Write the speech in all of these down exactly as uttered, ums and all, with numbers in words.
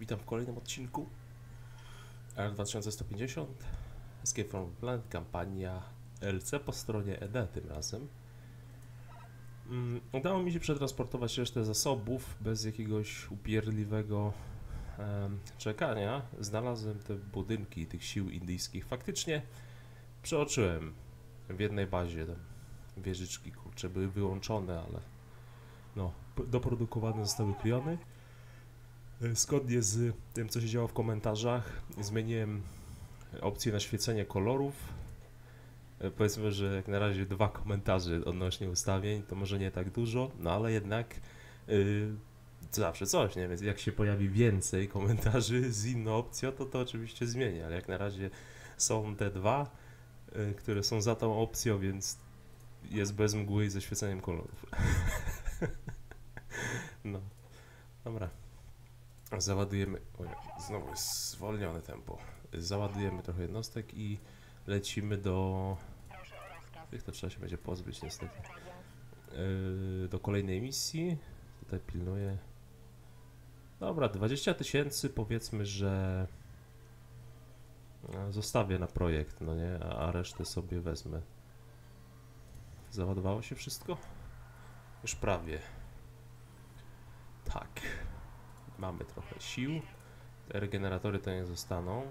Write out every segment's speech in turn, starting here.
Witam w kolejnym odcinku R dwa tysiące sto pięćdziesiąt Escape from Planet, kampania L C po stronie E D tym razem. Mm, udało mi się przetransportować resztę zasobów bez jakiegoś upierdliwego em, czekania. Znalazłem te budynki tych sił indyjskich. Faktycznie przeoczyłem w jednej bazie te wieżyczki, kurcze, były wyłączone, ale no, doprodukowane zostały kliony. Zgodnie z tym, co się działo w komentarzach, zmieniłem opcję na świecenie kolorów. Powiedzmy, że jak na razie dwa komentarze odnośnie ustawień, to może nie tak dużo, no ale jednak yy, zawsze coś, nie? Więc jak się pojawi więcej komentarzy z inną opcją, to to oczywiście zmienię, ale jak na razie są te dwa, yy, które są za tą opcją, więc jest bez mgły i ze świeceniem kolorów. No, dobra. Załadujemy, o nie, znowu jest zwolnione tempo, załadujemy trochę jednostek i lecimy do, tych to trzeba się będzie pozbyć niestety, yy, do kolejnej misji. Tutaj pilnuję, dobra, dwadzieścia tysięcy powiedzmy, że zostawię na projekt, no nie, a, a resztę sobie wezmę. Załadowało się wszystko? Już prawie. Tak. Mamy trochę sił. Te regeneratory to nie zostaną.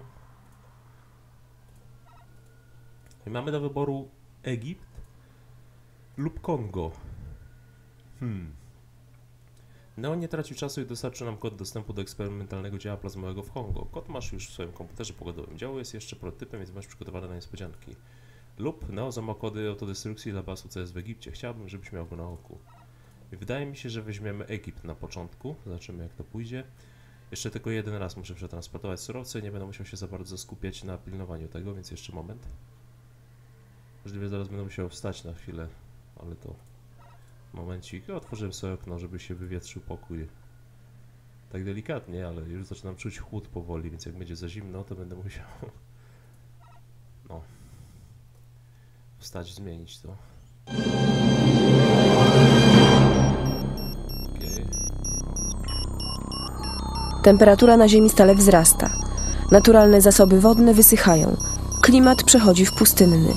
I mamy do wyboru Egipt lub Kongo. Hmm. Neo nie tracił czasu i dostarczy nam kod dostępu do eksperymentalnego działa plazmowego w Kongo. Kod masz już w swoim komputerze pogodowym. Działo jest jeszcze prototypem, więc masz przygotowane na niespodzianki. Lub Neo ma kody autodestrukcji dla basu C S w Egipcie. Chciałbym, żebyś miał go na oku. I wydaje mi się, że weźmiemy Egipt na początku. Zobaczymy, jak to pójdzie. Jeszcze tylko jeden raz muszę przetransportować surowce, nie będę musiał się za bardzo skupiać na pilnowaniu tego, więc jeszcze moment. Możliwe zaraz będę musiał wstać na chwilę, ale to momencik. Otworzyłem sobie okno, żeby się wywietrzył pokój. Tak delikatnie, ale już zaczynam czuć chłód powoli, więc jak będzie za zimno, to będę musiał no wstać, zmienić to. Temperatura na Ziemi stale wzrasta. Naturalne zasoby wodne wysychają. Klimat przechodzi w pustynny.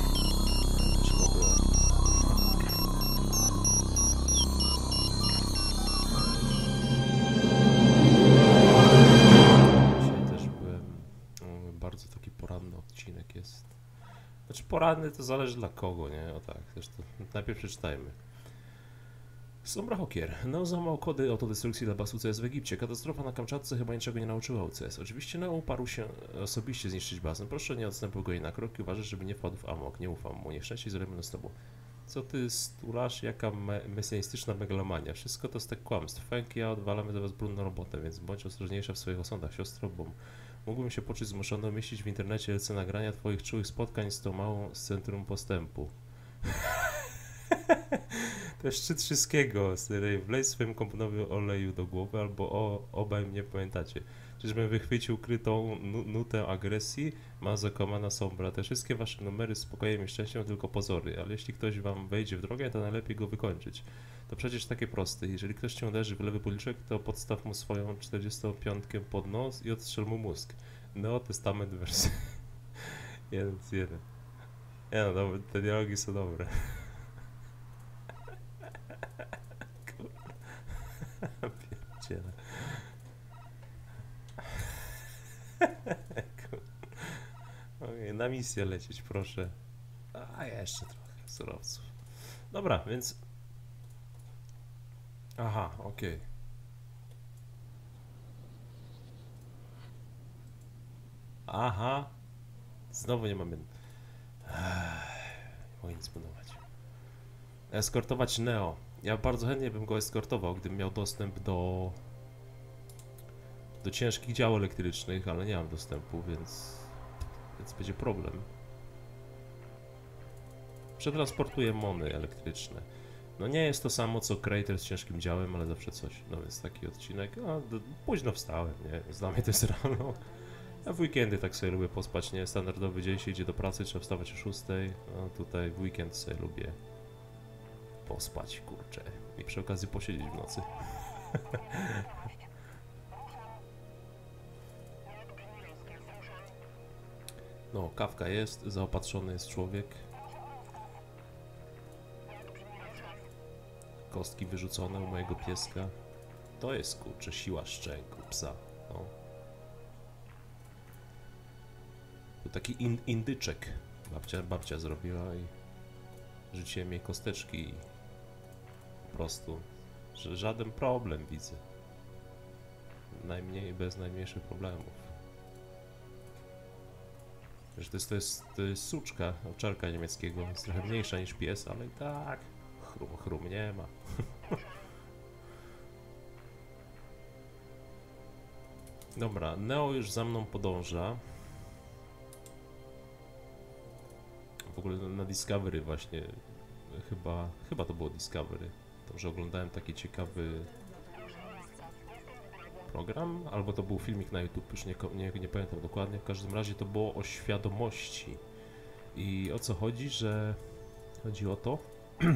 Dzisiaj też byłem, no, bardzo taki poranny odcinek jest. Znaczy poranny to zależy dla kogo, nie? O tak, zresztą najpierw przeczytajmy. Sombra Hokier. Neo złamał kody autodestrukcji dla basu C S w Egipcie. Katastrofa na Kamczatce chyba niczego nie nauczyła U C S. Oczywiście Neo uparł się osobiście zniszczyć bazę. Proszę nie odstępuj go jej na krok i uważaj, żeby nie wpadł w amok. Nie ufam mu. Nieszczęście zrobimy z tobą. Co ty stulasz? Jaka me mesjanistyczna megalomania? Wszystko to stek kłamstw. Fęk, ja odwalamy za was brudną robotę, więc bądź ostrożniejsza w swoich osądach, siostro, bo mógłbym się poczuć zmuszony umieścić w internecie L C nagrania twoich czułych spotkań z tą małą z Centrum Postępu. To jest szczyt wszystkiego, stary. Wlej swoim komponowi oleju do głowy, albo o, obaj mnie pamiętacie. Czyżbym wychwycił ukrytą nu nutę agresji? Mazo, Komana, Sombra. Te wszystkie wasze numery z spokojem i szczęściem tylko pozory, ale jeśli ktoś wam wejdzie w drogę, to najlepiej go wykończyć. To przecież takie proste. Jeżeli ktoś cię uderzy w lewy policzek, to podstaw mu swoją czterdziestopiątkę pod nos i odstrzel mu mózg. No, testament wersji jeden z jeden. Nie no, dobra, te dialogi są dobre. Pierdziele. Okay, na misję lecieć, proszę. A jeszcze trochę surowców. Dobra, więc... Aha, okej. Okay. Aha. Znowu nie mamy... Nie mogę nic budować. Eskortować Neo. Ja bardzo chętnie bym go eskortował, gdybym miał dostęp do do ciężkich dział elektrycznych, ale nie mam dostępu, więc więc będzie problem. Przetransportuję mony elektryczne. No nie jest to samo co Crater z ciężkim działem, ale zawsze coś. No więc taki odcinek. A, do, późno wstałem, nie? Dla mnie to jest rano. Ja w weekendy tak sobie lubię pospać, nie? Standardowy dzień się idzie do pracy, trzeba wstawać o szóstej. No tutaj w weekend sobie lubię pospać, kurczę. I przy okazji posiedzieć w nocy. No, kawka jest, zaopatrzony jest człowiek. Kostki wyrzucone u mojego pieska. To jest, kurczę, siła szczęku psa. No. To taki in, indyczek babcia, babcia zrobiła i rzuciłem jej kosteczki i po prostu, że żaden problem widzę. Najmniej, bez najmniejszych problemów. Że to jest, to jest, to jest suczka, owczarka niemieckiego, jest trochę mniejsza niż pies, ale i tak chrum, chrum nie ma. Dobra, Neo już za mną podąża. W ogóle na Discovery właśnie, chyba, chyba to było Discovery. To, że oglądałem taki ciekawy program, albo to był filmik na YouTube, już nie, nie, nie pamiętam dokładnie. W każdym razie to było o świadomości. I o co chodzi, że chodzi o to.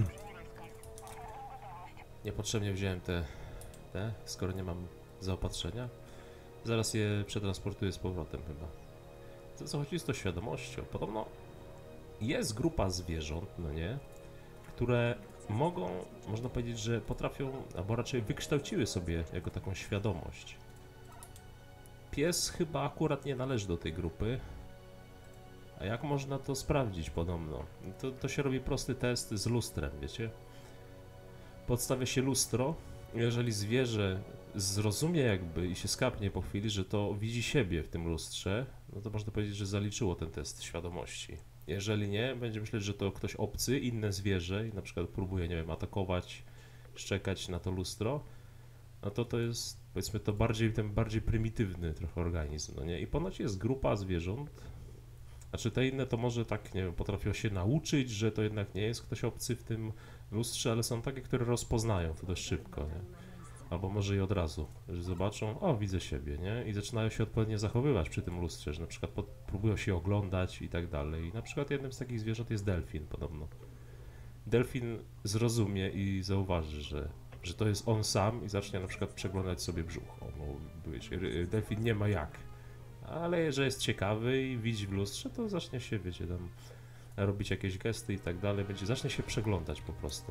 Niepotrzebnie wziąłem te, te, skoro nie mam zaopatrzenia. Zaraz je przetransportuję z powrotem chyba. O co chodzi z tą świadomością? Podobno jest grupa zwierząt, no nie, które mogą, można powiedzieć, że potrafią, albo raczej wykształciły sobie jako taką świadomość. Pies chyba akurat nie należy do tej grupy. A jak można to sprawdzić podobno? To, to się robi prosty test z lustrem, wiecie? Podstawia się lustro, jeżeli zwierzę zrozumie jakby i się skapnie po chwili, że to widzi siebie w tym lustrze, no to można powiedzieć, że zaliczyło ten test świadomości. Jeżeli nie, będzie myśleć, że to ktoś obcy, inne zwierzę i na przykład próbuje, nie wiem, atakować, szczekać na to lustro, no to to jest, powiedzmy, to bardziej, ten bardziej prymitywny trochę organizm, no nie? I ponoć jest grupa zwierząt, znaczy te inne to może tak, nie wiem, potrafią się nauczyć, że to jednak nie jest ktoś obcy w tym lustrze, ale są takie, które rozpoznają to dość szybko, nie? Albo może i od razu, że zobaczą, o, widzę siebie, nie? I zaczynają się odpowiednio zachowywać przy tym lustrze, że na przykład pod, próbują się oglądać i tak dalej. I na przykład jednym z takich zwierząt jest delfin podobno. Delfin zrozumie i zauważy, że, że to jest on sam i zacznie na przykład przeglądać sobie brzuch. O, no, wiecie, delfin nie ma jak. Ale że jest ciekawy i widzi w lustrze, to zacznie się, wiecie, tam robić jakieś gesty i tak dalej, będzie, zacznie się przeglądać po prostu.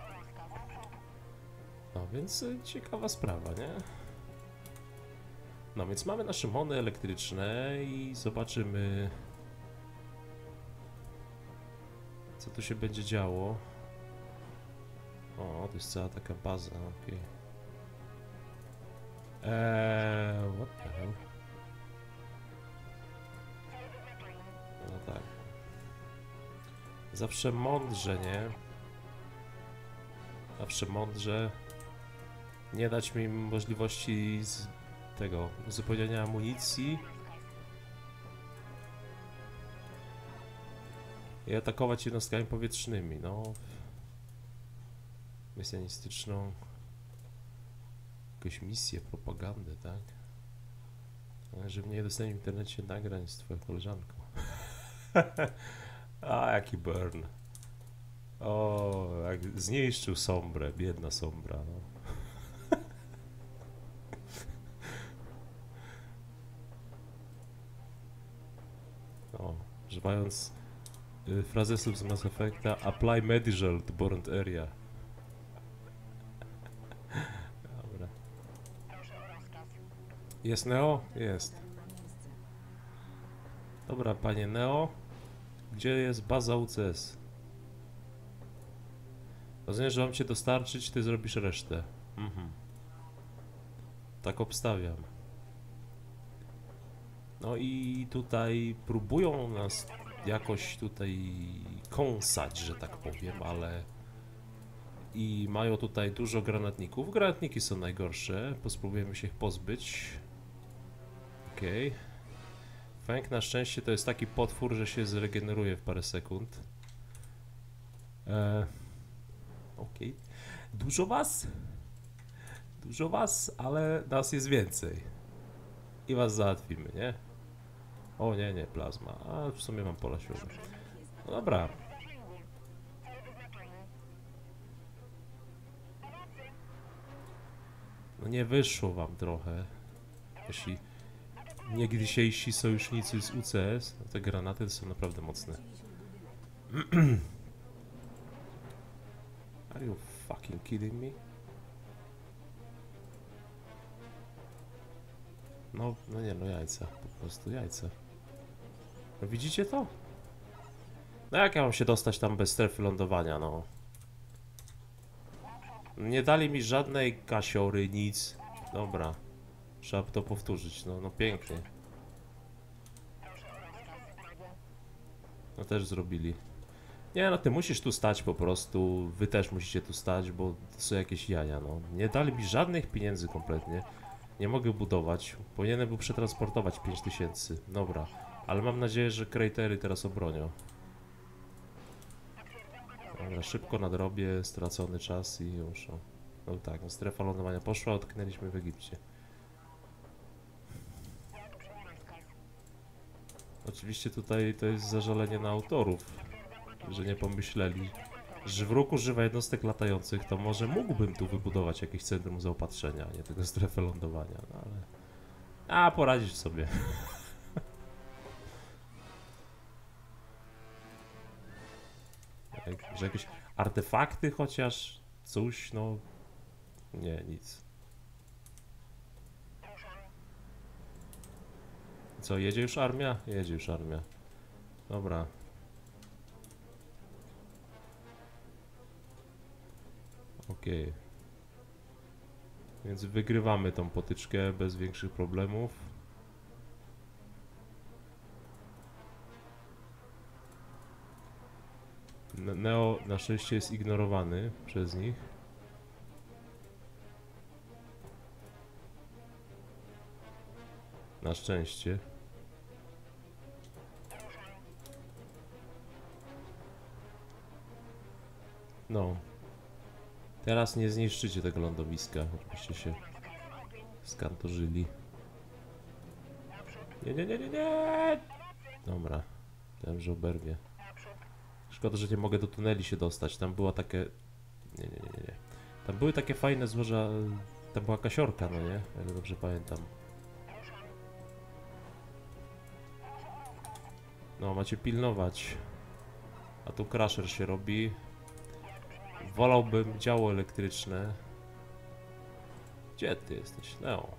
No więc y, ciekawa sprawa, nie? No więc mamy nasze mony elektryczne i zobaczymy, co tu się będzie działo. O, to jest cała taka baza, okej. Okay. Eee, what the hell? No tak. Zawsze mądrze, nie? Zawsze mądrze. Nie dać mi możliwości z tego uzupełniania amunicji i atakować jednostkami powietrznymi, no. Mesjanistyczną jakąś misję, propagandę, tak? Ale żeby nie dostałem w internecie nagrań z twoją koleżanką. A, jaki burn. O, jak zniszczył Sombrę, biedna Sombra, no. O, używając y, frazesów z Mass Effecta, apply medical to burnt area. Dobra. Jest Neo? Jest. Dobra, panie Neo. Gdzie jest baza U C S? Rozumiem, że mam cię dostarczyć, ty zrobisz resztę. Mhm. Tak obstawiam. No i tutaj próbują nas jakoś tutaj kąsać, że tak powiem, ale i mają tutaj dużo granatników. Granatniki są najgorsze, spróbujemy się ich pozbyć. Okej. Okay. Fęk na szczęście to jest taki potwór, że się zregeneruje w parę sekund. Eee, Okej. Okay. Dużo was? Dużo was, ale nas jest więcej. I was załatwimy, nie? O nie, nie, plazma. A w sumie mam pola siłowe. No dobra. No nie wyszło wam trochę. Jeśli niegdysiejsi sojusznicy z U C S, no te granaty są naprawdę mocne. Are you fucking kidding me? No, no nie, no jajca, po prostu jajca. No widzicie to? No jak ja mam się dostać tam bez strefy lądowania, no? Nie dali mi żadnej kasiory, nic. Dobra. Trzeba to powtórzyć, no, no pięknie. No też zrobili. Nie no, ty musisz tu stać po prostu. Wy też musicie tu stać, bo to są jakieś jaja, no. Nie dali mi żadnych pieniędzy kompletnie. Nie mogę budować. Powinienem był przetransportować pięć tysięcy. Dobra. Ale mam nadzieję, że krejtery teraz obronią. Dobra, szybko nadrobię, stracony czas i już. O. No tak, no strefa lądowania poszła, utknęliśmy w Egipcie. Oczywiście tutaj to jest zażalenie na autorów, że nie pomyśleli, że w ruchu używa jednostek latających, to może mógłbym tu wybudować jakieś centrum zaopatrzenia, a nie tylko strefę lądowania, no ale... A, poradzisz sobie. Że jakieś artefakty chociaż, coś, no... Nie, nic. Co, jedzie już armia? Jedzie już armia. Dobra. Okej. Okay. Więc wygrywamy tą potyczkę bez większych problemów. Neo na szczęście jest ignorowany przez nich. Na szczęście. No. Teraz nie zniszczycie tego lądowiska, żebyście się skantorzyli. Nie, nie, nie, nie, nie! Dobra. Wiem, że oberwie. Szkoda, że nie mogę do tuneli się dostać. Tam była takie... Nie, nie, nie, nie. Tam były takie fajne złoża... Tam była kasiorka, no nie? Jak dobrze pamiętam. No, macie pilnować. A tu crusher się robi. Wolałbym działo elektryczne. Gdzie ty jesteś? Neo.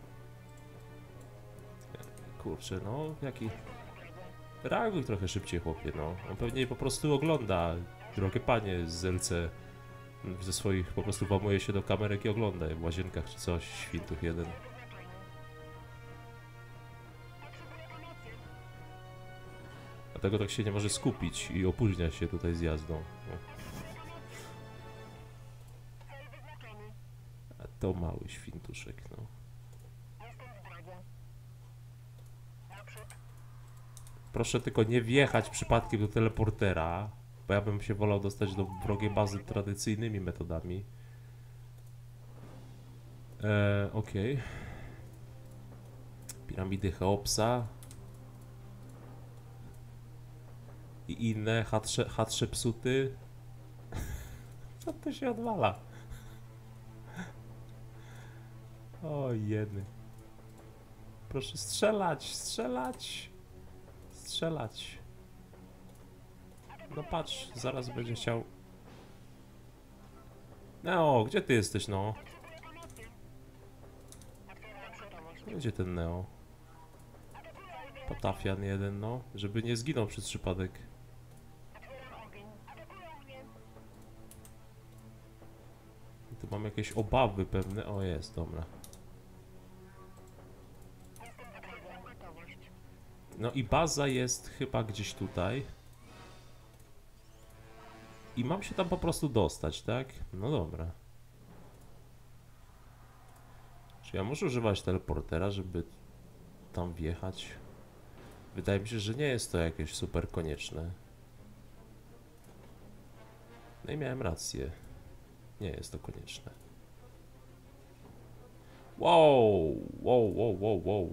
Kurczę, no, jaki... Reaguj trochę szybciej, chłopie, no. On pewnie po prostu ogląda, drogie panie z L C. Ze swoich, po prostu włamuje się do kamerek i ogląda w łazienkach czy coś, świntuch jeden. Dlatego tak się nie może skupić i opóźnia się tutaj z jazdą. No. A to mały świntuszek, no. Proszę tylko nie wjechać przypadkiem do teleportera, bo ja bym się wolał dostać do wrogiej bazy tradycyjnymi metodami. Eee, okej. Okay. Piramidy Cheopsa. I inne Hatshepsuty. Co to się odwala? O jedy. Proszę strzelać, strzelać. Strzelać. No patrz, zaraz będzie chciał. Neo, gdzie ty jesteś, no? Gdzie ten Neo? Potafian jeden, no. Żeby nie zginął przez przypadek. Tu mam jakieś obawy pewne. O, jest, dobra. No i baza jest chyba gdzieś tutaj. I mam się tam po prostu dostać, tak? No dobra. Czy ja muszę używać teleportera, żeby tam wjechać? Wydaje mi się, że nie jest to jakieś super konieczne. No i miałem rację. Nie jest to konieczne. Wow! Wow, wow, wow, wow.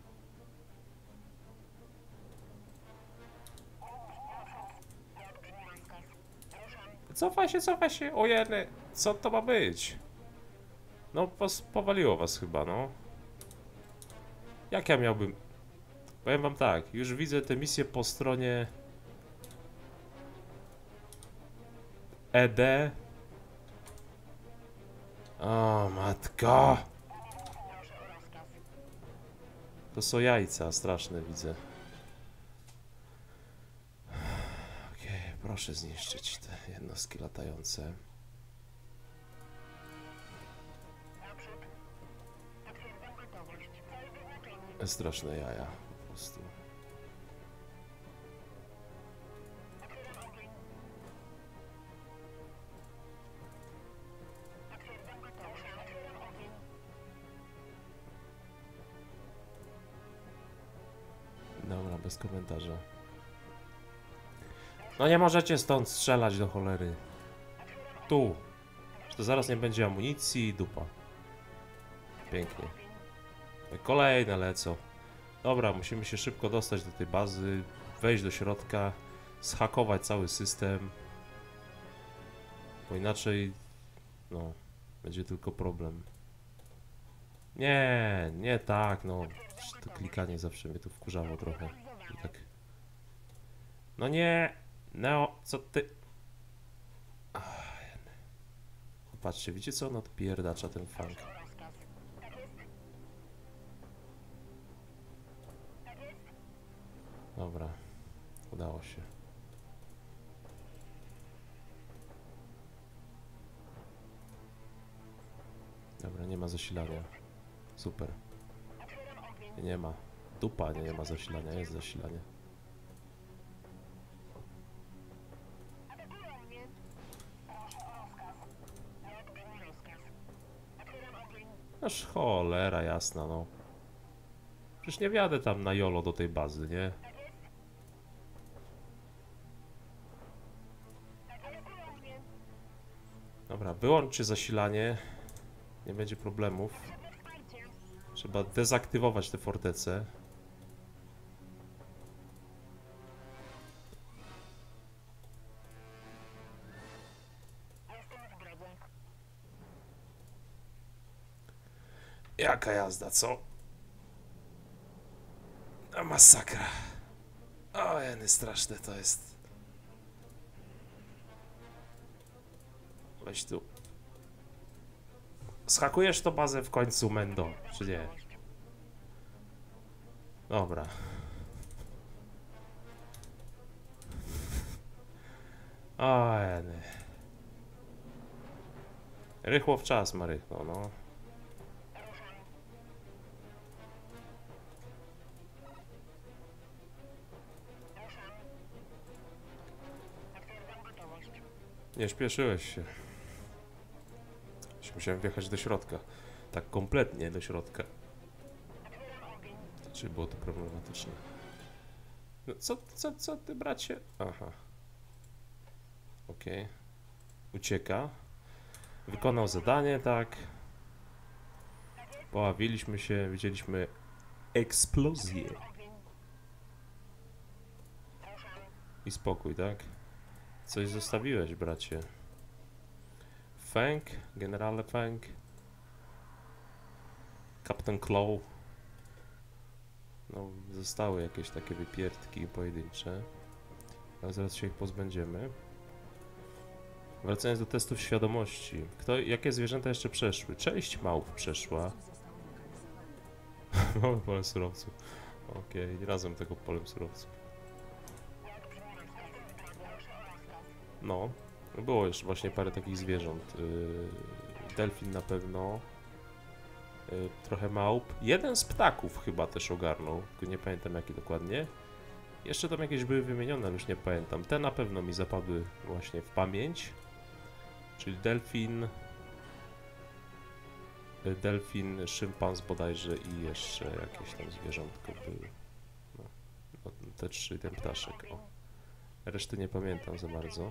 Cofaj się, cofaj się, o jedne, co to ma być? No, powaliło was chyba, no. Jak ja miałbym... Powiem wam tak, już widzę tę misję po stronie E D. O, matko! To są jajca straszne, widzę. Okej, okay, proszę zniszczyć te jednostki latające. Straszne jaja, po prostu. Dobra, bez komentarza. No nie możecie stąd strzelać do cholery. Tu. Że to zaraz nie będzie amunicji i dupa. Pięknie. Kolejne lecą. Dobra, musimy się szybko dostać do tej bazy, wejść do środka, zhakować cały system. Bo inaczej, no, będzie tylko problem. Nie, nie tak, no. To klikanie zawsze mnie tu wkurzało trochę. I tak. No nie! Neo, co ty? Ach, patrzcie, widzicie co on odpierdacza ten funk? Dobra, udało się. Dobra, nie ma zasilania. Super. Nie ma. Dupa, nie, nie ma zasilania, jest zasilanie. Aż cholera jasna, no. Przecież nie wjadę tam na jolo do tej bazy, nie? Dobra, wyłączcie zasilanie. Nie będzie problemów. Trzeba dezaktywować te fortece. Jaka jazda, co? A masakra. O, jeny straszne to jest. Weź tu. Schakujesz to bazę w końcu, Mendo, czy nie? Dobra. O, jeny. Rychło w czas, Marycho, no. Nie śpieszyłeś się. Musiałem wjechać do środka. Tak kompletnie do środka. Czy było to problematyczne? No co, co, co ty, bracie? Aha. Okej. Okay. Ucieka. Wykonał zadanie, tak. Poławiliśmy się, widzieliśmy eksplozję. I spokój, tak? Coś zostawiłeś, bracie. Fang, generale Fang. Captain Claw. No, zostały jakieś takie wypierdki pojedyncze. Ale zaraz się ich pozbędziemy. Wracając do testów świadomości. Kto, jakie zwierzęta jeszcze przeszły? Część małp przeszła. Mamy pole surowców. Okej, okay, razem tego polem surowców. No, było już właśnie parę takich zwierząt. Yy, delfin na pewno. Yy, trochę małp. Jeden z ptaków chyba też ogarnął, tylko nie pamiętam jaki dokładnie. Jeszcze tam jakieś były wymienione, ale już nie pamiętam. Te na pewno mi zapadły właśnie w pamięć. Czyli delfin, yy, delfin, szympans bodajże i jeszcze jakieś tam zwierzątko były. No, no, te trzy, ten ptaszek. O. Reszty nie pamiętam za bardzo.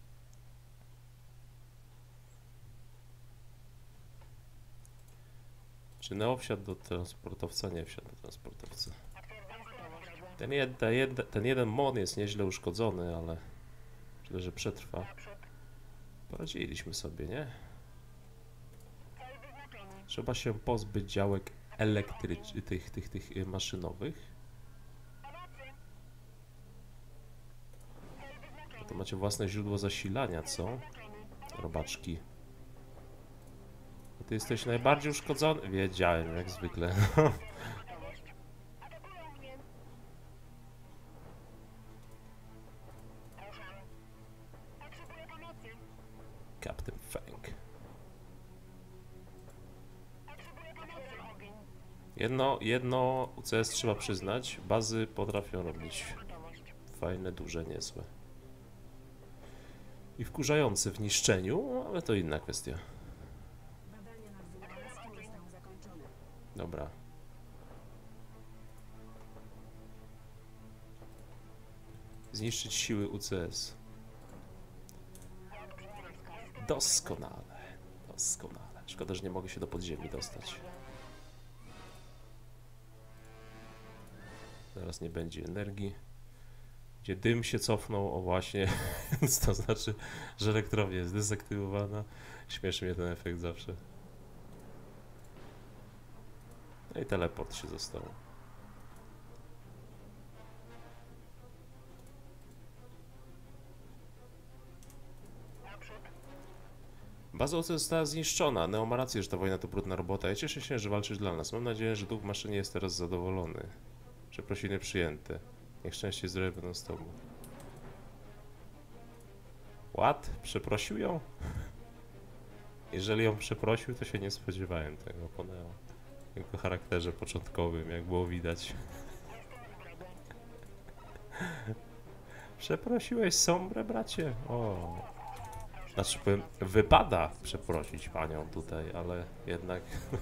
Czy Neo wsiadł do transportowca? Nie wsiadł do transportowca. Ten, jed, ten, jed, ten jeden mon jest nieźle uszkodzony, ale myślę, że przetrwa. Poradziliśmy sobie, nie? Trzeba się pozbyć działek elektrycznych, tych, tych, tych maszynowych. To macie własne źródło zasilania, co? Robaczki. Ty jesteś najbardziej uszkodzony. Wiedziałem, jak zwykle. Captain Fang. Jedno, jedno U C S trzeba przyznać. Bazy potrafią robić fajne, duże, niezłe. I wkurzające w niszczeniu, ale to inna kwestia. Dobra. Zniszczyć siły U C S. Doskonale. Doskonale. Szkoda, że nie mogę się do podziemi dostać. Zaraz nie będzie energii. Gdzie dym się cofnął, o właśnie, więc to znaczy, że elektrownia jest dezaktywowana. Śmieszy mnie ten efekt zawsze. No i teleport się został. Baza O C została zniszczona. Neo ma rację, że ta wojna to brudna robota. Ja cieszę się, że walczysz dla nas. Mam nadzieję, że duch w maszynie jest teraz zadowolony. Przeprosiny przyjęte. Niech szczęście i zdrowie będą z tobą. What? Przeprosił ją? Jeżeli ją przeprosił, to się nie spodziewałem tego po Neo. W jego charakterze początkowym, jak było widać. Przeprosiłeś Sombrę, bracie? O. Znaczy, powiem, wypada przeprosić panią tutaj, ale jednak...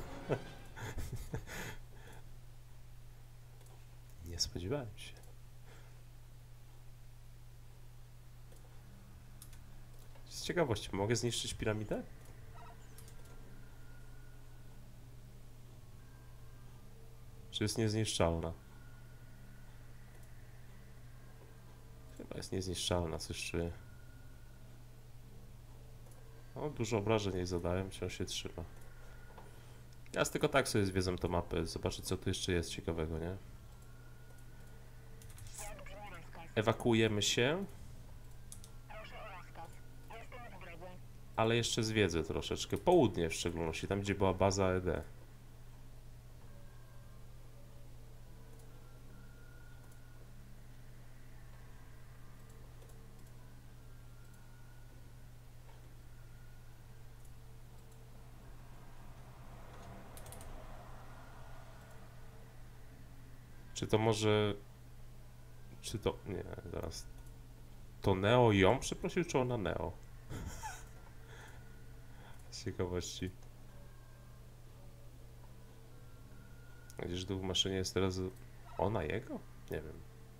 nie spodziewałem się. Z ciekawości, mogę zniszczyć piramidę? Czy jest niezniszczalna? Chyba jest niezniszczalna, coś czuję. No, dużo obrażeń jej zadałem, wciąż się trzyma. Ja z tylko tak sobie zwiedzam tą mapę, zobaczyć co tu jeszcze jest ciekawego, nie? Ewakuujemy się. Ale jeszcze zwiedzę troszeczkę. Południe w szczególności, tam gdzie była baza E D. Czy to może... Czy to... Nie, zaraz. To Neo ją przeprosił, czy ona Neo? Z ciekawości. Gdzież tu w maszynie jest teraz... Ona jego? Nie wiem.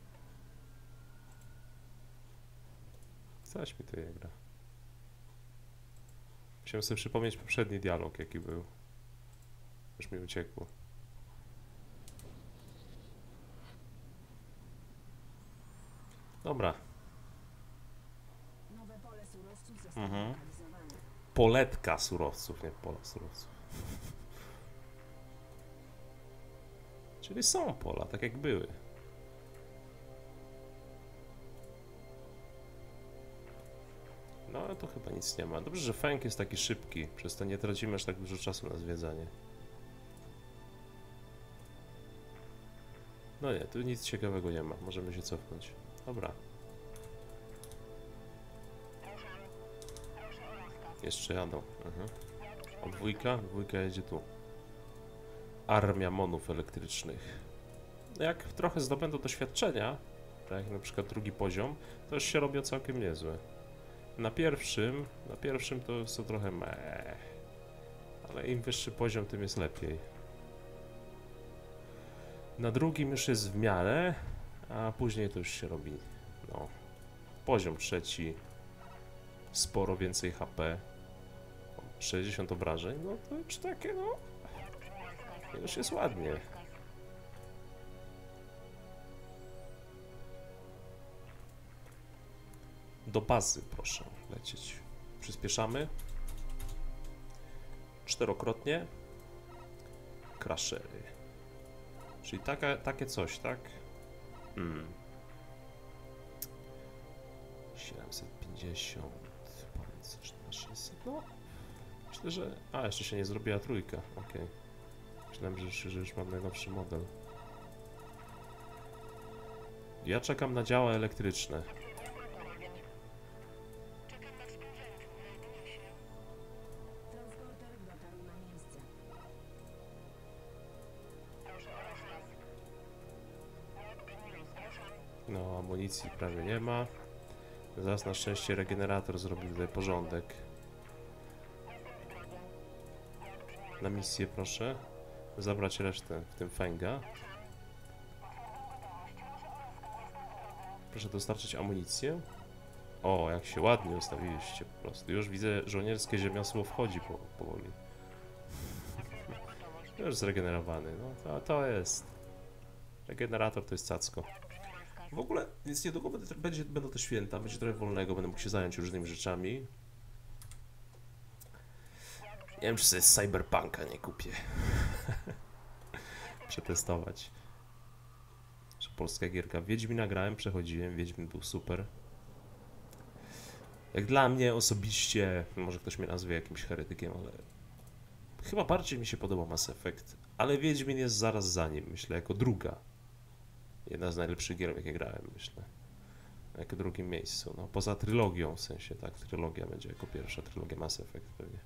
Zaś mi to je gra. Musiałem sobie przypomnieć poprzedni dialog, jaki był. Już mi uciekło. Dobra. Mhm. Poletka surowców, nie pola surowców. Czyli są pola, tak jak były. No ale to chyba nic nie ma. Dobrze, że Fang jest taki szybki, przez to nie tracimy aż tak dużo czasu na zwiedzanie. No nie, tu nic ciekawego nie ma, możemy się cofnąć. Dobra. Jeszcze jadą. Mhm. O, dwójka? Dwójka jedzie tu. Armia monów elektrycznych. Jak trochę zdobędą doświadczenia, tak jak na przykład drugi poziom, to już się robią całkiem niezłe. Na pierwszym, na pierwszym to jest to trochę meh. Ale im wyższy poziom, tym jest lepiej. Na drugim już jest w miarę, a później to już się robi, no, poziom trzeci, sporo więcej H P, sześćdziesiąt obrażeń, no to już takie, no, już jest ładnie. Do bazy proszę lecieć. Przyspieszamy. Czterokrotnie. Crashery. Czyli taka, takie coś, tak? Hmm. siedemset pięćdziesiąt, pancerz na sześćset, no myślę, że... A, jeszcze się nie zrobiła trójka, okej. Okay. Myślałem, że już, że już mam najnowszy model. Ja czekam na działa elektryczne. No, amunicji prawie nie ma. Zaraz na szczęście regenerator zrobił tutaj porządek. Na misję proszę. Zabrać resztę, w tym Fenga. Proszę dostarczyć amunicję. O, jak się ładnie ustawiliście po prostu. Już widzę, żołnierskie rzemiosło wchodzi po, powoli. Już zregenerowany. No to, to jest. Regenerator to jest cacko. W ogóle, więc niedługo będzie, będzie, będą te święta, będzie trochę wolnego, będę mógł się zająć różnymi rzeczami. Nie wiem, czy sobie Cyberpunka nie kupię. Przetestować. Że polska gierka. Wiedźmina grałem, przechodziłem, Wiedźmin był super. Jak dla mnie osobiście, może ktoś mnie nazwie jakimś heretykiem, ale chyba bardziej mi się podobał Mass Effect, ale Wiedźmin jest zaraz za nim, myślę, jako druga. Jedna z najlepszych gier, jakie grałem, myślę. Jako drugim miejscu, no poza trylogią, w sensie, tak, trylogia będzie jako pierwsza, trylogia Mass Effect pewnie.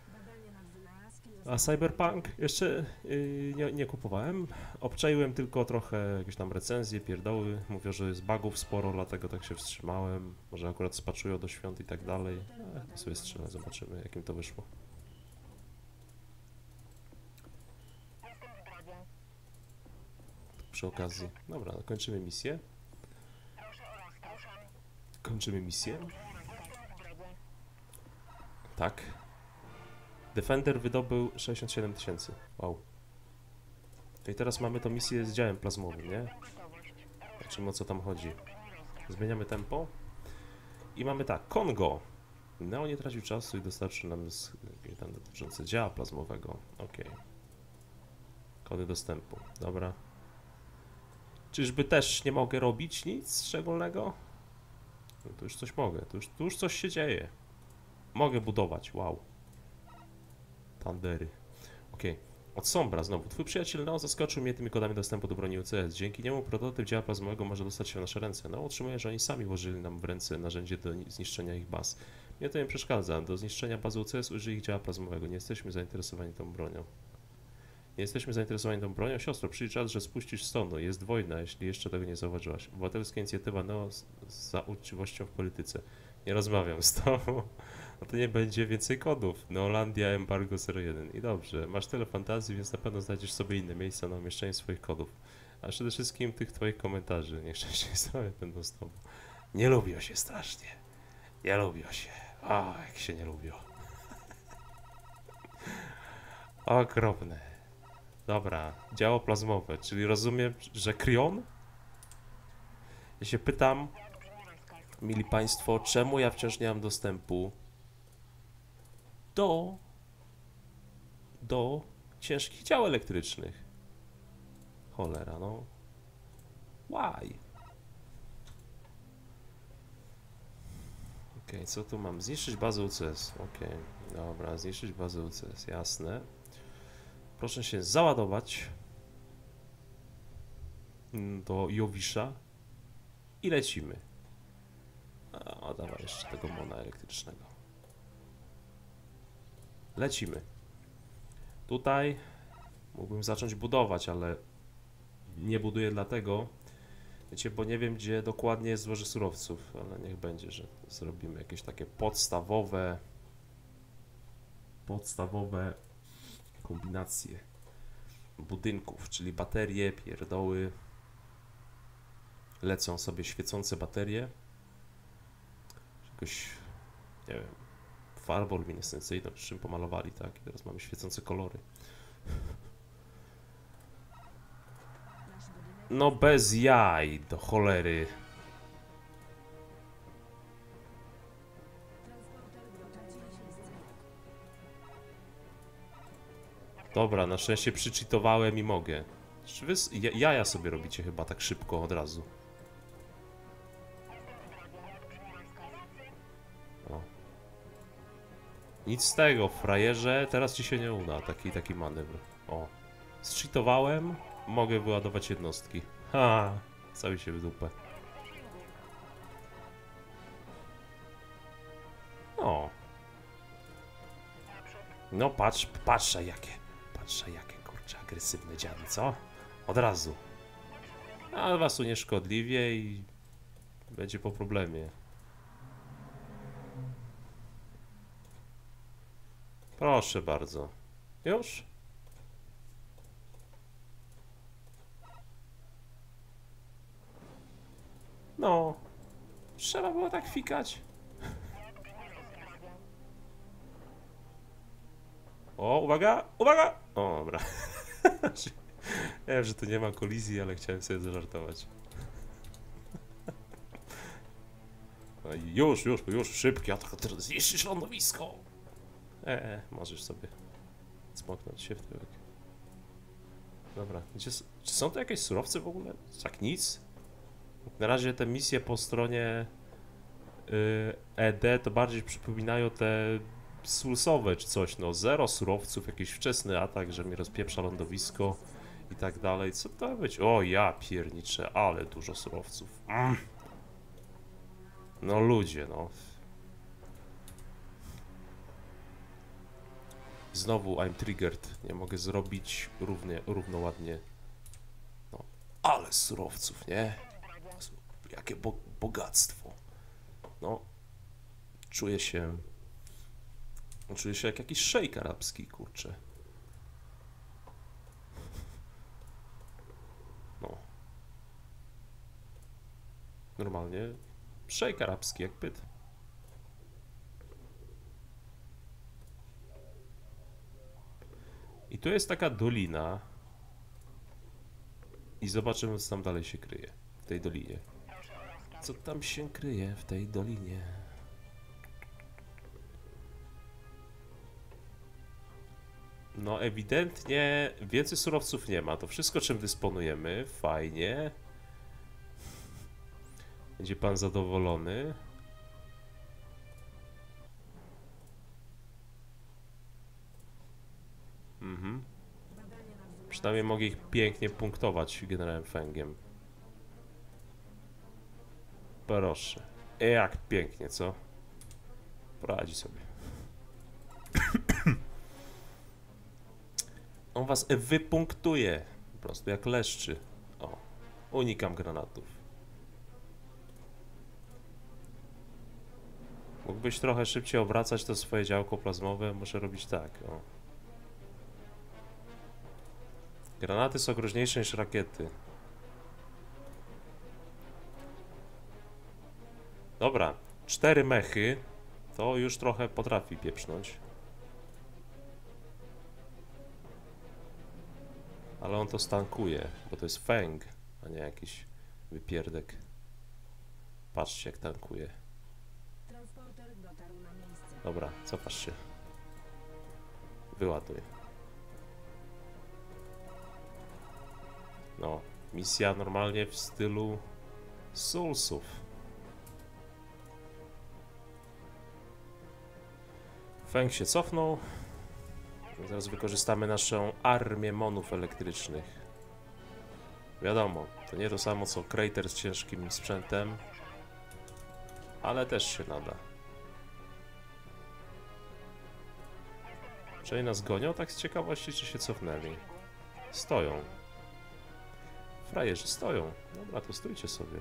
A Cyberpunk jeszcze yy, nie, nie kupowałem, obczaiłem tylko trochę jakieś tam recenzje, pierdoły, mówią, że jest bugów sporo, dlatego tak się wstrzymałem, może akurat spaczują do świąt i tak dalej, e, to sobie strzelę, zobaczymy jakim to wyszło. Przy okazji, dobra, no, kończymy misję. Kończymy misję. Tak. Defender wydobył sześćdziesiąt siedem tysięcy. Wow. I teraz mamy tą misję z działem plazmowym, nie? Zobaczymy, o co tam chodzi. Zmieniamy tempo. I mamy tak, Kongo. Neo nie tracił czasu i dostarczył nam z, tam dotyczące działa plazmowego. Ok. Kody dostępu. Dobra. Czyżby też nie mogę robić nic szczególnego? No tu już coś mogę. Tu już, tu już coś się dzieje. Mogę budować. Wow. Tandery. Okej. Okay. Od Sombra znowu. Twój przyjaciel Neo zaskoczył mnie tymi kodami dostępu do broni U C S. Dzięki niemu prototyp działa plazmowego może dostać się w nasze ręce. No, utrzymuje, że oni sami włożyli nam w ręce narzędzie do zniszczenia ich baz. Mnie to nie przeszkadza. Do zniszczenia bazy U C S użyj ich działa plazmowego. Nie jesteśmy zainteresowani tą bronią. Nie jesteśmy zainteresowani tą bronią. Siostro, przyjdź czas, że spuścisz stąd. Jest wojna, jeśli jeszcze tego nie zauważyłaś. Obywatelska inicjatywa Neo z, za uczciwością w polityce. Nie rozmawiam z tobą. No to nie będzie więcej kodów. Neolandia, embargo zero jeden. I dobrze, masz tyle fantazji, więc na pewno znajdziesz sobie inne miejsca na umieszczenie swoich kodów. A przede wszystkim tych twoich komentarzy. Niech szczęście zdrowie będą z tobą. Nie lubią się strasznie. Nie lubią się. O, jak się nie lubią. Okropne. Dobra, działo plazmowe, czyli rozumiem, że Krion? Ja się pytam, mili państwo, czemu ja wciąż nie mam dostępu do do ciężkich dział elektrycznych. Cholera, no. Why? Ok, co tu mam? Zniszczyć bazę U C S. Ok, dobra, zniszczyć bazę U C S, jasne. Proszę się załadować do Jowisza i lecimy. A, dawaj jeszcze tego mona elektrycznego. Lecimy. Tutaj mógłbym zacząć budować, ale nie buduję dlatego, wiecie, bo nie wiem, gdzie dokładnie jest złoże surowców, ale niech będzie, że zrobimy jakieś takie podstawowe podstawowe kombinacje budynków, czyli baterie, pierdoły. Lecą sobie świecące baterie. Jakoś, nie wiem, farbą luminescencyjną, czym pomalowali, tak? I teraz mamy świecące kolory. No bez jaj, do cholery. Dobra, na szczęście przycheatowałem i mogę. Czy wy jaja sobie robicie chyba tak szybko od razu? Nic z tego, frajerze, teraz ci się nie uda, taki, taki manewr. O, zcheatowałem, mogę wyładować jednostki. Ha, cały się w dupę. O. No patrz, patrzę jakie, patrzę jakie, kurczę, agresywne dziady, co? Od razu. A was unieszkodliwie i będzie po problemie. Proszę bardzo. Już? No. Trzeba było tak fikać. O, uwaga, uwaga! O, dobra. Ja wiem, że tu nie ma kolizji, ale chciałem sobie zażartować. No i już, już, już, szybki atak, teraz zniszczysz lądowisko! Eee, możesz sobie smoknąć się w tyłek. Dobra, gdzie, czy są to jakieś surowce w ogóle? Tak nic? Na razie te misje po stronie yy, E D to bardziej przypominają te sulsowe czy coś, no zero surowców, jakiś wczesny atak, że mi rozpieprza lądowisko i tak dalej. Co to ma być? O, ja pierniczę, ale dużo surowców. Mm. No ludzie, no. Znowu I'm triggered. Nie mogę zrobić równie, równo ładnie. No, ale surowców, nie? Jakie bo bogactwo. No, czuję się... Czuję się jak jakiś szejk arabski, kurczę. No. Normalnie szejk arabski, jak pyt. I tu jest taka dolina. I zobaczymy, co tam dalej się kryje w tej dolinie. Co tam się kryje w tej dolinie? No ewidentnie więcej surowców nie ma. To wszystko, czym dysponujemy. Fajnie. Będzie pan zadowolony. Mhm. Przynajmniej mogę ich pięknie punktować generałem Fengiem. Proszę. Jak pięknie, co? Poradzi sobie. On was wypunktuje. Po prostu jak leszczy. O. Unikam granatów. Mógłbyś trochę szybciej obracać to swoje działko plazmowe. Muszę robić tak. O. Granaty są groźniejsze niż rakiety. Dobra. Cztery mechy. To już trochę potrafi pieprznąć. Ale on to stankuje, bo to jest Feng, a nie jakiś wypierdek. Patrzcie, jak tankuje. Dobra, cofasz się. Wyładuj. No, misja normalnie w stylu Soulsów. Feng się cofnął. Zaraz wykorzystamy naszą armię monów elektrycznych. Wiadomo, to nie to samo co Crater z ciężkim sprzętem, ale też się nada. Czy oni nas gonią tak z ciekawości, czy się cofnęli? Stoją. Frajerzy stoją. Dobra, to stójcie sobie.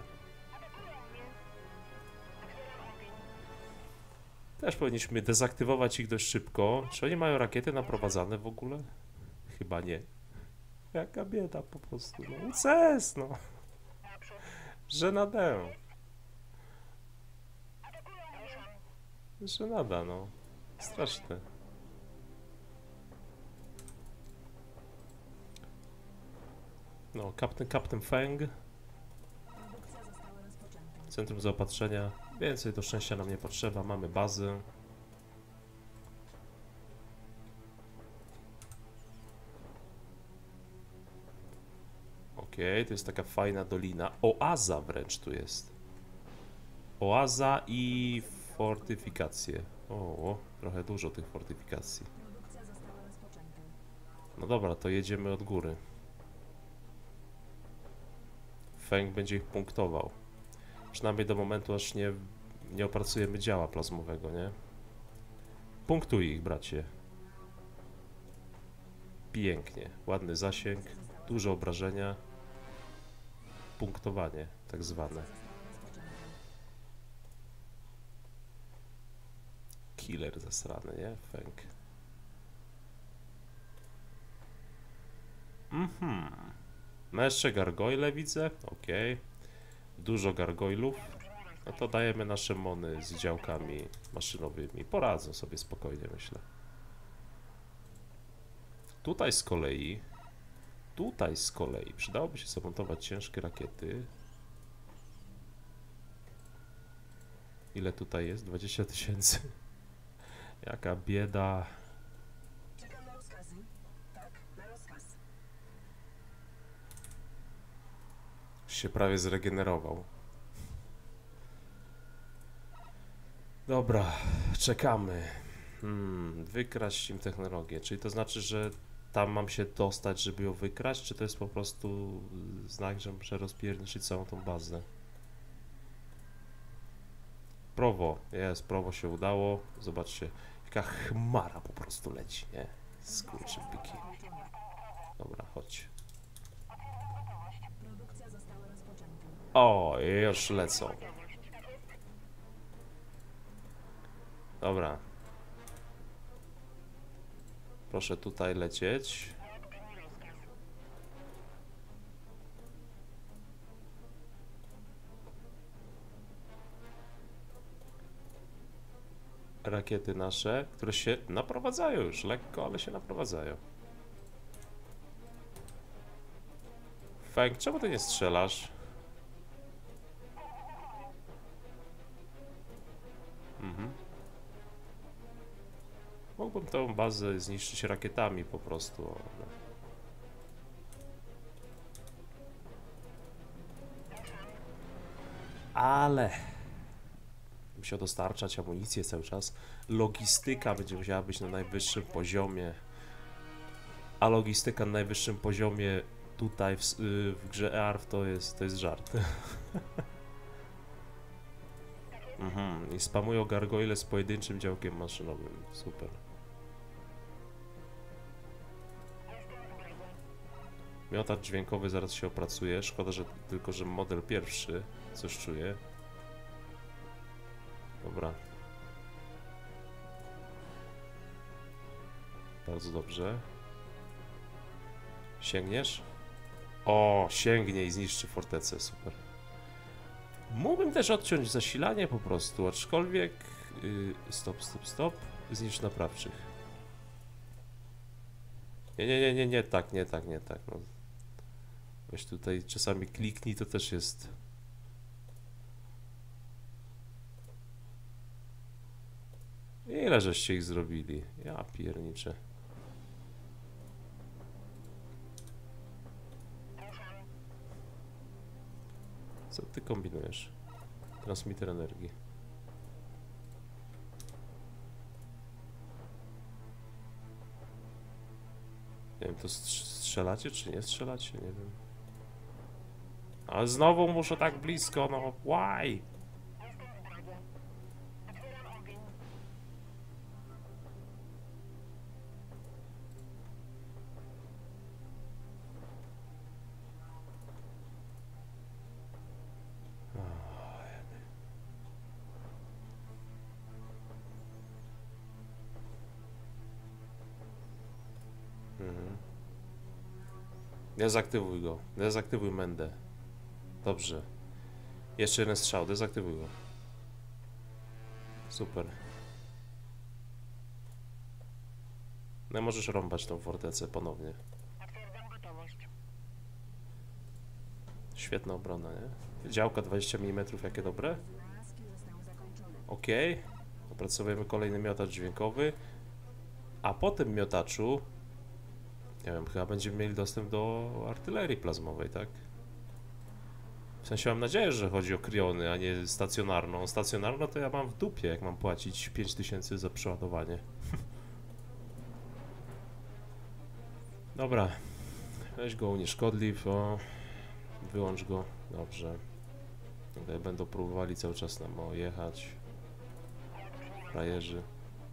Też powinniśmy dezaktywować ich dość szybko. Czy oni mają rakiety naprowadzane w ogóle? Chyba nie. Jaka bieda po prostu. No U C S, no. Żenadę. Żenada, no. Straszne. No, Captain, Captain Feng. Centrum zaopatrzenia. Więcej do szczęścia nam nie potrzeba. Mamy bazę. Okej, okay, to jest taka fajna dolina. Oaza wręcz tu jest. Oaza i fortyfikacje. O, Trochę dużo tych fortyfikacji. No dobra, to jedziemy od góry. Feng będzie ich punktował. Przynajmniej do momentu, aż nie, nie opracujemy działa plazmowego, nie? Punktuj ich, bracie. Pięknie. Ładny zasięg, duże obrażenia. Punktowanie, tak zwane. Killer zasrany, nie? Feng. Mhm. No jeszcze gargoyle widzę. Okej. Okay. Dużo gargoylów. No to dajemy nasze mony z działkami maszynowymi. Poradzą sobie spokojnie, myślę. Tutaj z kolei... Tutaj z kolei przydałoby się zamontować ciężkie rakiety. Ile tutaj jest? dwadzieścia tysięcy. Jaka bieda. Czekam na rozkazy. Tak, na rozkaz. Się prawie zregenerował. Dobra, czekamy. Hmm, wykraść im technologię. Czyli to znaczy, że tam mam się dostać, żeby ją wykraść, czy to jest po prostu znak, że muszę rozpierniczyć całą tą bazę? Prowo, jest, prowo się udało. Zobaczcie, jaka chmara po prostu leci, nie? Skurczybyki. Dobra, chodź. O, już lecą. Dobra. Proszę tutaj lecieć. Rakiety nasze, które się naprowadzają już lekko, ale się naprowadzają. Feng, czemu ty nie strzelasz? Mhm. Mógłbym tą bazę zniszczyć rakietami po prostu. Ale... ale... musiał dostarczać amunicję cały czas. Logistyka będzie musiała być na najwyższym poziomie. A logistyka na najwyższym poziomie tutaj w, w grze E A R F to jest, to jest żart. Mhm. I spamują gargoyle z pojedynczym działkiem maszynowym. Super. Miotacz dźwiękowy zaraz się opracuje. Szkoda, że tylko, że model pierwszy coś czuje. Dobra. Bardzo dobrze. Sięgniesz? O, sięgnie i zniszczy fortecę, super. Mógłbym też odciąć zasilanie po prostu, aczkolwiek... Yy, stop, stop, stop. Zniszcz naprawczych. Nie, nie, nie, nie, nie tak, nie tak, nie tak. No. Weź tutaj czasami kliknij, to też jest... Ile żeście ich zrobili? Ja pierniczę. Co ty kombinujesz? Transmitter energii. Nie wiem, to strzelacie czy nie strzelacie? Nie wiem. Ale znowu muszę tak blisko, no why? Mhm. Dezaktywuj go. Dezaktywuj Mendę. Dobrze. Jeszcze jeden strzał. Dezaktywuj go. Super. No możesz rąbać tą fortecę ponownie. Świetna obrona, nie? Działka dwadzieścia milimetrów, jakie dobre. Ok. Opracowujemy kolejny miotacz dźwiękowy. A po tym miotaczu... nie wiem, chyba będziemy mieli dostęp do artylerii plazmowej, tak? W sensie mam nadzieję, że chodzi o kryony, a nie stacjonarną. Stacjonarną to ja mam w dupie, jak mam płacić pięć tysięcy za przeładowanie. Dobra. Weź go unieszkodliw, o. Wyłącz go. Dobrze. Tutaj będą próbowali cały czas nam o, jechać. Frajerzy.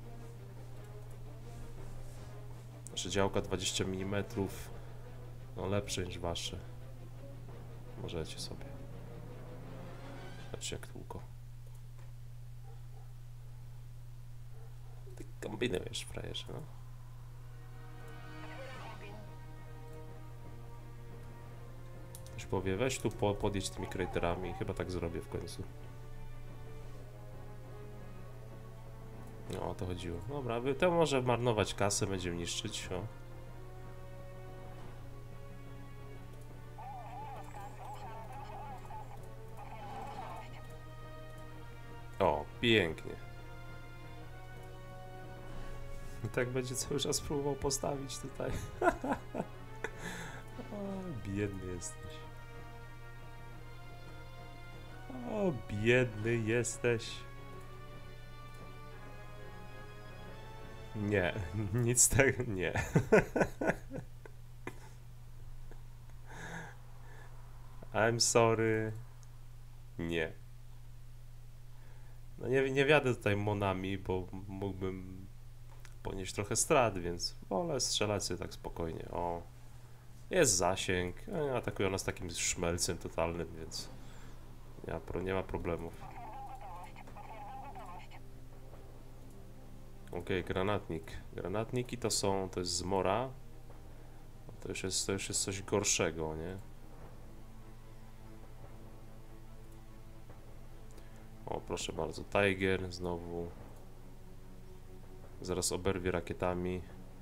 Nasze działka dwadzieścia milimetrów. No lepsze niż wasze. Możecie sobie. Patrzcie jak długo. Ty kombinujesz, frajerze, no. Ktoś powie, weź tu po, podjedź tymi kraterami. Chyba tak zrobię w końcu. No o to chodziło. Dobra, to może marnować kasę, będziemy niszczyć. O. O, pięknie. Tak będzie cały czas próbował postawić tutaj. O, biedny jesteś. O, biedny jesteś. Nie, nic z tego nie. I'm sorry. Nie. No nie, nie wiadę tutaj monami, bo mógłbym ponieść trochę strat, więc wolę strzelać sobie tak spokojnie. O, jest zasięg. Atakują nas takim szmelcem totalnym, więc nie ma, pro, nie ma problemów. Okej, okay, granatnik. Granatniki to są, to jest zmora. To już jest, to już jest coś gorszego, nie? O, proszę bardzo, Tiger znowu. Zaraz oberwie rakietami.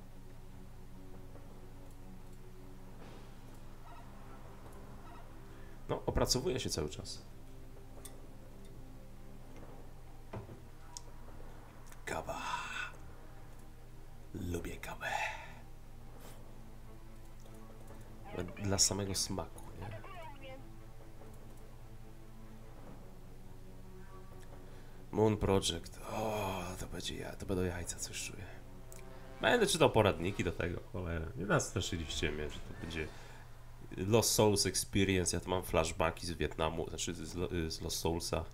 No, opracowuje się cały czas. Kawa. Lubię kawę. Dla samego smaku, nie? Moon Project. O, to będzie ja, to będą jajca, coś czuję. Będę czytał poradniki do tego, cholera. Nie nastraszyliście mnie, że to będzie Lost Souls Experience. Ja tu mam flashbacki z Wietnamu, znaczy z, z Lost Soulsa.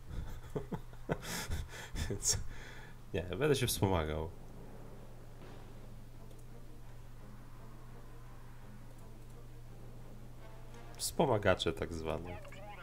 Więc nie, będę się wspomagał. Wspomagacze tak zwane.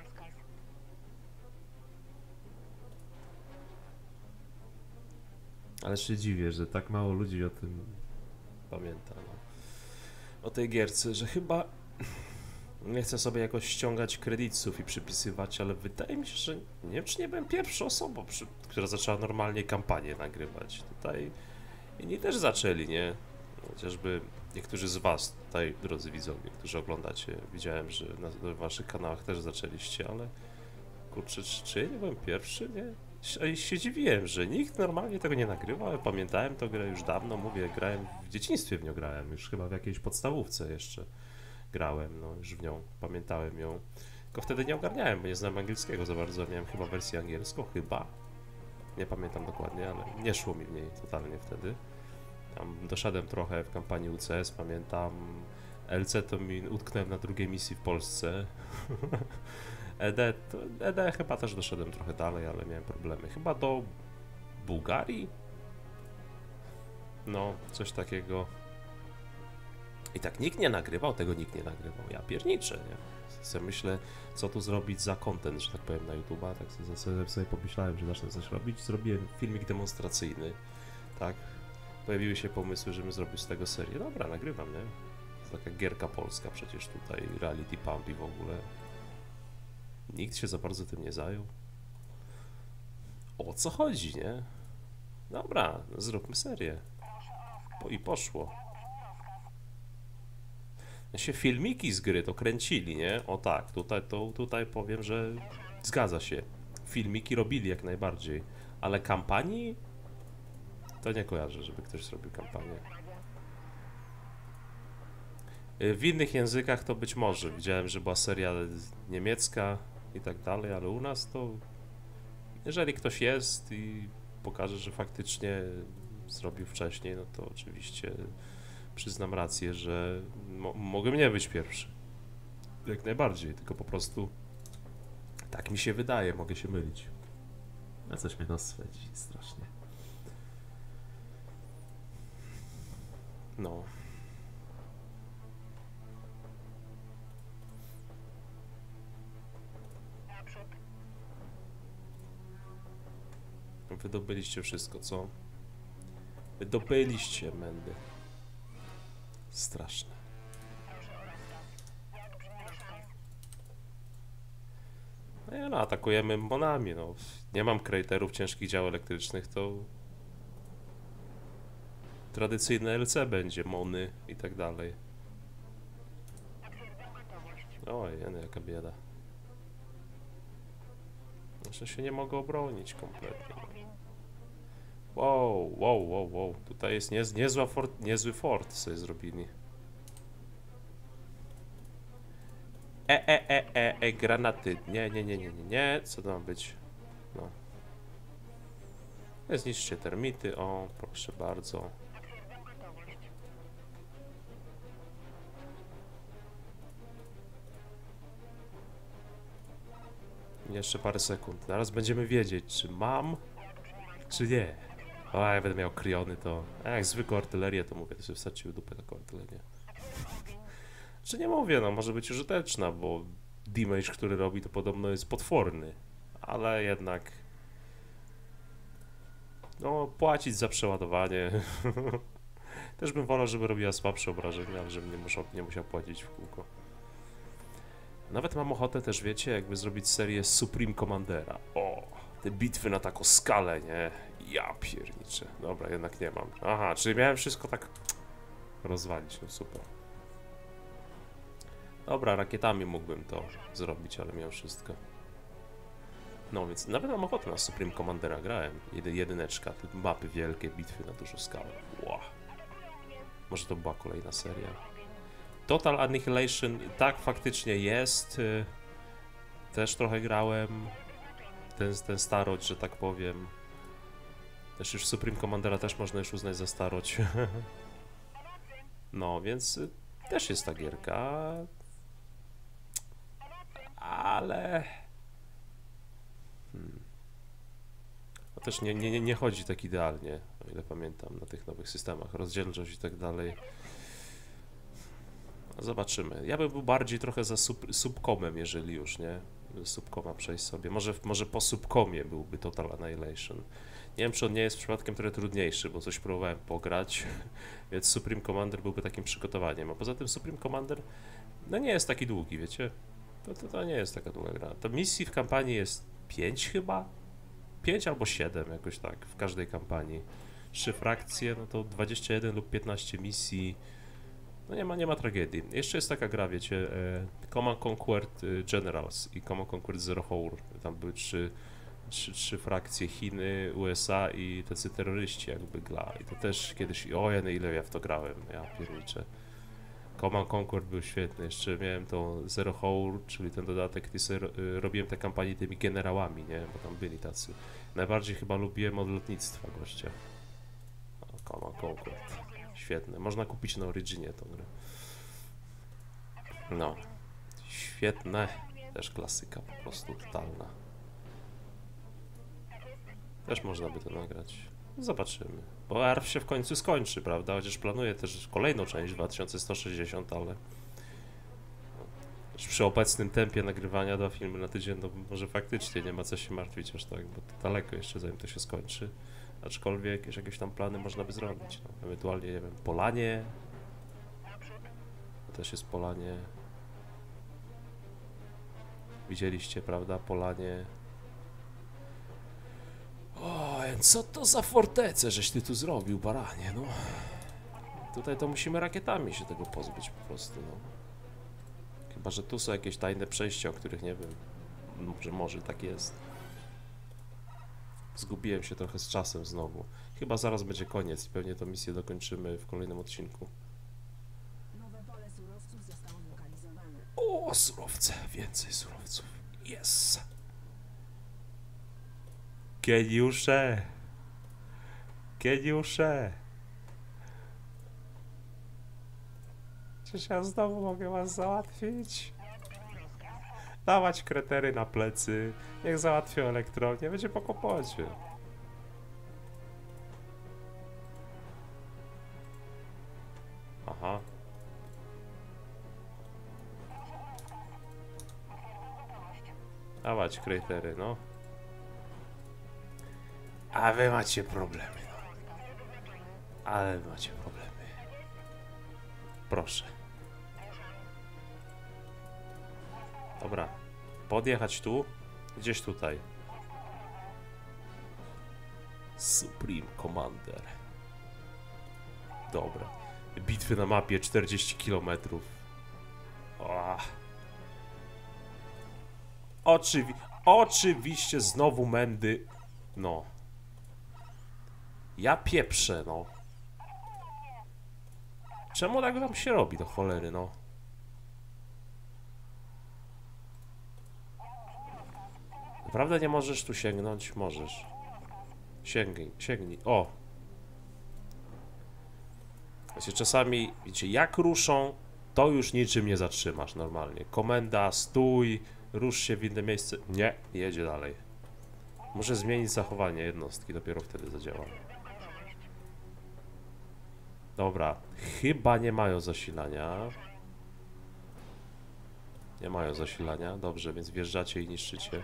Ale się dziwię, że tak mało ludzi o tym pamięta. No. O tej gierce, że chyba nie chcę sobie jakoś ściągać kredytów i przypisywać, ale wydaje mi się, że nie wiem, czy nie byłem pierwszą osobą, przy, która zaczęła normalnie kampanię nagrywać. Tutaj inni też zaczęli, nie? Chociażby niektórzy z was tutaj, drodzy widzowie, którzy oglądacie, widziałem, że na, na waszych kanałach też zaczęliście, ale kurczę, czy, czy ja nie byłem pierwszy, nie? I się dziwiłem, że nikt normalnie tego nie nagrywa, ale pamiętałem tę grę już dawno, mówię, grałem w dzieciństwie w nią grałem, już chyba w jakiejś podstawówce jeszcze grałem, no już w nią, pamiętałem ją, tylko wtedy nie ogarniałem, bo nie znam angielskiego za bardzo, miałem chyba wersję angielską, chyba, nie pamiętam dokładnie, ale nie szło mi w niej totalnie wtedy. Tam doszedłem trochę w kampanii U C S, pamiętam, L C to mi utknąłem na drugiej misji w Polsce. E D, to, E D chyba też doszedłem trochę dalej, ale miałem problemy. Chyba do Bułgarii? No, coś takiego. I tak nikt nie nagrywał, tego nikt nie nagrywał. Ja pierniczę, nie? Sobie myślę, co tu zrobić za content, że tak powiem, na YouTube'a. Tak sobie, sobie pomyślałem, że zacznę coś robić. Zrobiłem filmik demonstracyjny, tak? Pojawiły się pomysły, żebym zrobił z tego serię. Dobra, nagrywam, nie? To taka gierka polska przecież tutaj, reality pump i w ogóle. Nikt się za bardzo tym nie zajął. O co chodzi, nie? Dobra, zróbmy serię. Po, I poszło. Się filmiki z gry to kręcili, nie? O tak, tutaj, to, tutaj powiem, że zgadza się. Filmiki robili jak najbardziej, ale kampanii to nie kojarzę, żeby ktoś zrobił kampanię. W innych językach to być może. Widziałem, że była seria niemiecka, i tak dalej, ale u nas to jeżeli ktoś jest i pokaże, że faktycznie zrobił wcześniej, no to oczywiście przyznam rację, że mo mogę nie być pierwszy. Jak najbardziej, tylko po prostu tak mi się wydaje, mogę się mylić. A coś mnie nos swędzi strasznie. No. Wydobyliście wszystko, co? Wydobyliście, mędy. Straszne. No ja no, atakujemy monami, no. Nie mam kraterów ciężkich dział elektrycznych, to tradycyjne L C będzie, mony i tak dalej. Oj, jeny, jaka bieda. Jeszcze się nie mogę obronić kompletnie. Wow, wow, wow, wow. Tutaj jest niez, niezła fort, niezły fort sobie zrobili. E, e, e, e, e, granaty. Nie, nie, nie, nie, nie, nie. Co to ma być? No. Zniszczcie termity. O, proszę bardzo. Jeszcze parę sekund. Zaraz będziemy wiedzieć, czy mam, czy nie. O, jak będę miał kryony, to... A jak zwykłą artylerię, to mówię, to sobie wsadził dupę taką artylerię. Czy nie mówię, no może być użyteczna, bo damage, który robi, to podobno jest potworny. Ale jednak... No, płacić za przeładowanie. Też bym wolał, żeby robiła słabsze obrażenia, ale żebym nie musiał, nie musiał płacić w kółko. Nawet mam ochotę też, wiecie, jakby zrobić serię Supreme Commandera. O, te bitwy na taką skalę, nie? Ja pierniczę. Dobra, jednak nie mam. Aha, czyli miałem wszystko tak rozwalić, no super. Dobra, rakietami mógłbym to zrobić, ale miałem wszystko. No więc nawet mam ochotę na Supreme Commandera, grałem. Jedy, jedyneczka, te mapy wielkie, bitwy na dużą skalę. Wow. Może to była kolejna seria. Total Annihilation, tak faktycznie jest. Też trochę grałem. Ten, ten starość, że tak powiem. Też już Supreme Commandera też można już uznać za starość. No, więc też jest ta gierka. Ale... Hmm. No też nie, nie, nie chodzi tak idealnie, o ile pamiętam, na tych nowych systemach. Rozdzielczość i tak dalej. Zobaczymy. Ja bym był bardziej trochę za sub, subcomem, jeżeli już, nie? Subcoma przejść sobie. Może, może po subcomie byłby Total Annihilation. Nie wiem, czy on nie jest przypadkiem trochę trudniejszy, bo coś próbowałem pograć, więc Supreme Commander byłby takim przygotowaniem. A poza tym Supreme Commander, no nie jest taki długi, wiecie? To, to, to nie jest taka długa gra. To misji w kampanii jest pięć chyba? pięć albo siedem, jakoś tak, w każdej kampanii. Trzy frakcje, no to dwadzieścia jeden lub piętnaście misji. No nie ma, nie ma tragedii. Jeszcze jest taka gra, wiecie, e, Command Conquered Generals i Command Conquered Zero Hour. Tam były trzy, trzy, trzy frakcje, Chiny, U S A i tacy terroryści jakby gra. I to też kiedyś, o jeny, ile ja w to grałem, ja pierniczę. Command Conquer był świetny, jeszcze miałem to Zero Hour, czyli ten dodatek, gdy sobie robiłem te kampanie tymi generałami, nie, bo tam byli tacy. Najbardziej chyba lubiłem od lotnictwa gościa. O, Command Conquer, świetne, można kupić na Originie tą grę. No, świetne, też klasyka po prostu totalna. Też można by to nagrać. Zobaczymy. Bo A R F się w końcu skończy, prawda? Chociaż planuję też kolejną część dwa tysiące sto sześćdziesiąt, ale przy obecnym tempie nagrywania dwa filmy na tydzień, no może faktycznie nie ma co się martwić aż tak, bo to daleko jeszcze zanim to się skończy. Aczkolwiek jakieś, jakieś tam plany można by zrobić. No, ewentualnie, nie wiem, Polanie. To też jest Polanie. Widzieliście, prawda? Polanie. O, co to za fortecę, żeś ty tu zrobił, baranie, no. Tutaj to musimy rakietami się tego pozbyć po prostu, no. Chyba że tu są jakieś tajne przejścia, o których nie wiem. Może, może tak jest. Zgubiłem się trochę z czasem znowu. Chyba zaraz będzie koniec i pewnie tę misję dokończymy w kolejnym odcinku. Nowe pole surowców zostało zlokalizowane. O, surowce, więcej surowców. Yes! Geniusze! Geniusze! Czyż ja znowu mogę was załatwić? Dawać kretery na plecy. Niech załatwią elektrownię. Będzie po kłopocie. Aha. Dawać kretery, no. A wy macie problemy, no. Ale wy macie problemy. Proszę. Dobra. Podjechać tu. Gdzieś tutaj. Supreme Commander. Dobra. Bitwy na mapie czterdzieści kilometrów. Oczywi oczywiście znowu mędy. No. Ja pieprzę, no. Czemu tak nam się robi do cholery, no? Naprawdę nie możesz tu sięgnąć? Możesz. Sięgnij, sięgnij. O! Wiecie, czasami, wiecie, jak ruszą, to już niczym nie zatrzymasz normalnie. Komenda, stój, rusz się w inne miejsce. Nie, jedzie dalej. Muszę zmienić zachowanie jednostki, dopiero wtedy zadziała. Dobra, chyba nie mają zasilania. Nie mają zasilania, dobrze, więc wjeżdżacie i niszczycie.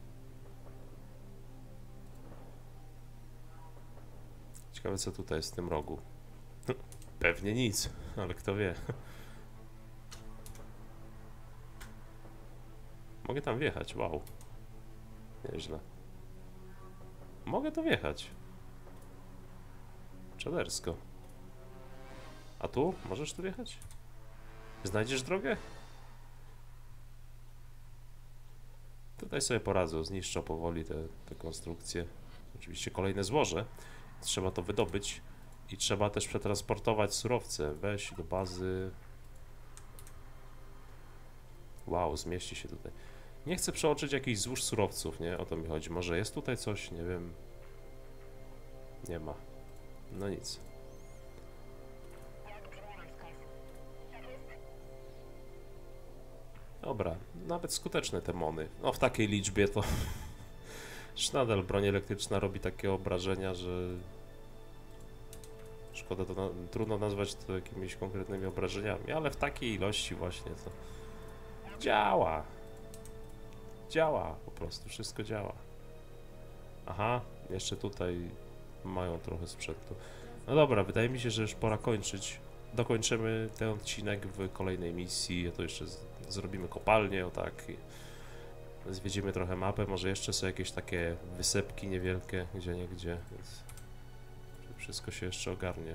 Ciekawe, co tutaj jest w tym rogu. Pewnie nic, ale kto wie. Mogę tam wjechać, wow. Nieźle. Mogę tu wjechać. Czadersko. A tu? Możesz tu wjechać? Znajdziesz drogę? Tutaj sobie poradzą, zniszczą powoli te, te konstrukcje. Oczywiście kolejne złoże. Trzeba to wydobyć. I trzeba też przetransportować surowce. Weź do bazy. Wow, zmieści się tutaj. Nie chcę przeoczyć jakichś złóż surowców, nie? O to mi chodzi. Może jest tutaj coś? Nie wiem. Nie ma. No nic. Dobra, nawet skuteczne te mony. No w takiej liczbie to... Nadal broń elektryczna robi takie obrażenia, że... Szkoda, to na... trudno nazwać to jakimiś konkretnymi obrażeniami, ale w takiej ilości właśnie to... Działa! Działa, po prostu, wszystko działa. Aha, jeszcze tutaj mają trochę sprzętu. No dobra, wydaje mi się, że już pora kończyć. Dokończymy ten odcinek w kolejnej misji, to jeszcze z... zrobimy kopalnię, o tak. I zwiedzimy trochę mapę, może jeszcze są jakieś takie wysepki niewielkie, gdzie nie gdzie, więc wszystko się jeszcze ogarnie.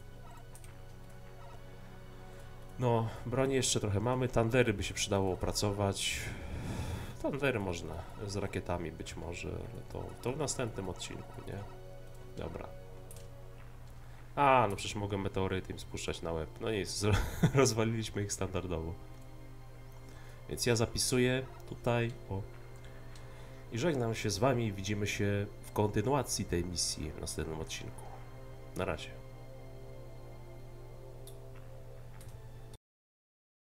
No, broni jeszcze trochę mamy, Thundery by się przydało opracować. Thundery można, z rakietami być może, ale to, to w następnym odcinku, nie? Dobra. A, no przecież mogę meteoryty im spuszczać na łeb. No nic, rozwaliliśmy ich standardowo. Więc ja zapisuję tutaj, o. I żegnam się z wami, widzimy się w kontynuacji tej misji w następnym odcinku. Na razie.